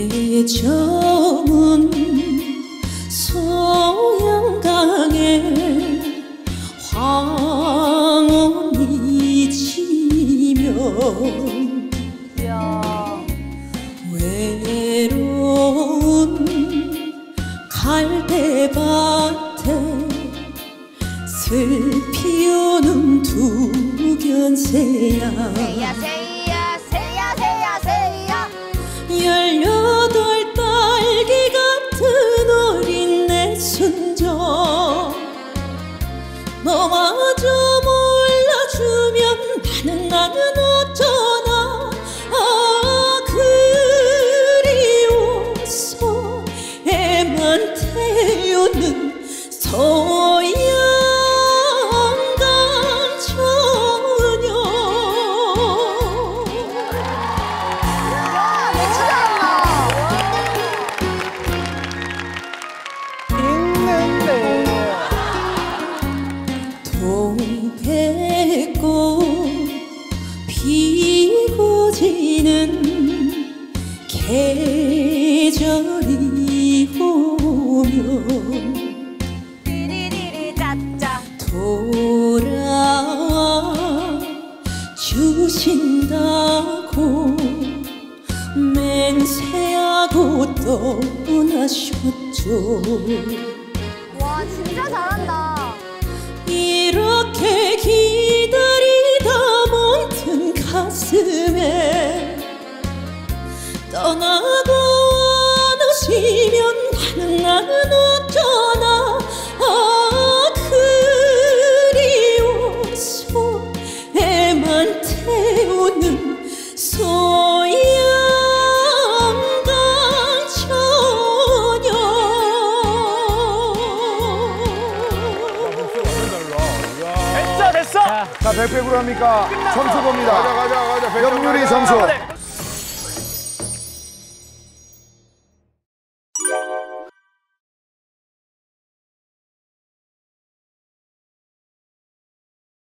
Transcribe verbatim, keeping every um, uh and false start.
애정은 소양강에 황혼이 지면 외로운 갈대밭에 슬피 오는 두견새야 새야 새야 새야 새야 새야 열여덟 딸기 같은 어린 내 순정 너마저 몰라주면 나는 나는 어쩌나 아 그리워서 애만 태우는 소양강 처녀. 야 진짜 있는데 동백꽃 피고 지는 계절이 오면 띠리리리 짜짜 돌아와 주신다고 맹세하고 떠나셨죠. 와 진짜 잘한다. 이렇게 기다리다 멍든 가슴에 떠나고 원하시면 나는 나는 어쩌나 아 그리워서 애만 태우는 소양강 처녀. 됐어 됐어. 자, 백팩으로 합니까? 점수 봅니다. 가자 가자 가자. 염률이 점수.